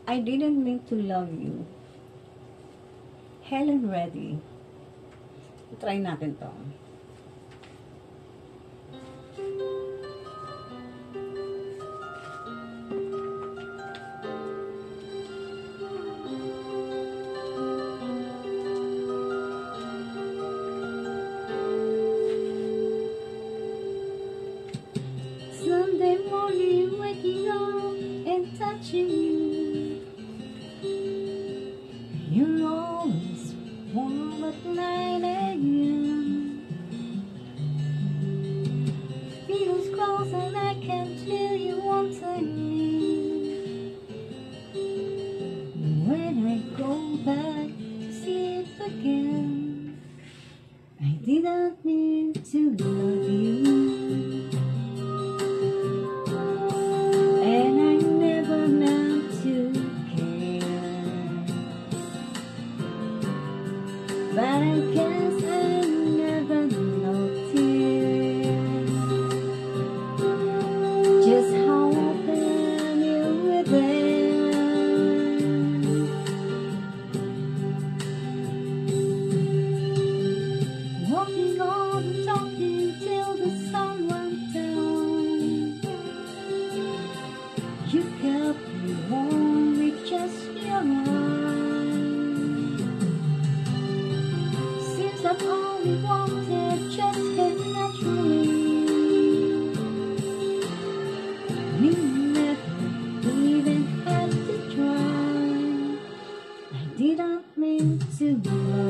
I didn't mean to love you. Helen Reddy. Try natin to. Sunday morning, waking up and touching you. You're always warm at 9 a.m. Feels close and I can feel you wanting me. When I go back to sleep again, I didn't mean to love you. But I guess I never noticed just how often you were there. Walking on and talking till the sun went down. You kept me warm with just your eyes. That all we wanted just came naturally. We never even had to try. I didn't mean to love.